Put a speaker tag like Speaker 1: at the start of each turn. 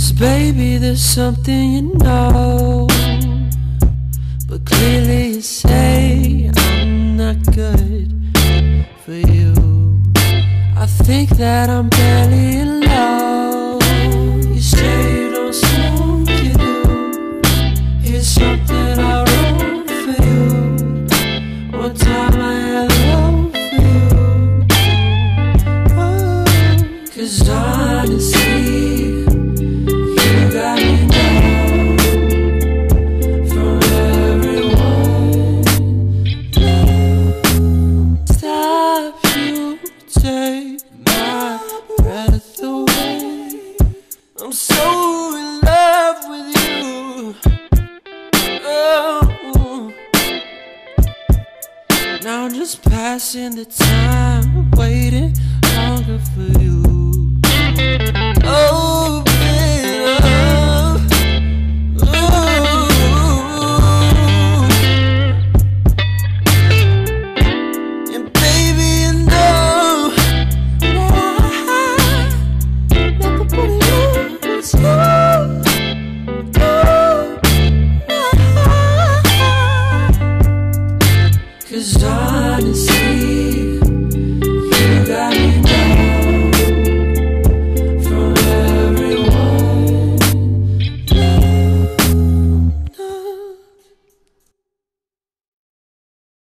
Speaker 1: Baby, there's something you know, but clearly you say I'm not good for you. I think that I'm barely in love. You say you don't smoke, you do. Here's something I wrote for you. One time I had love for you. Oh, 'cause honestly, got me down from everyone. Stop, you take my breath away. I'm so in love with you. Oh, now I'm just passing the time, waiting longer for you. Oh,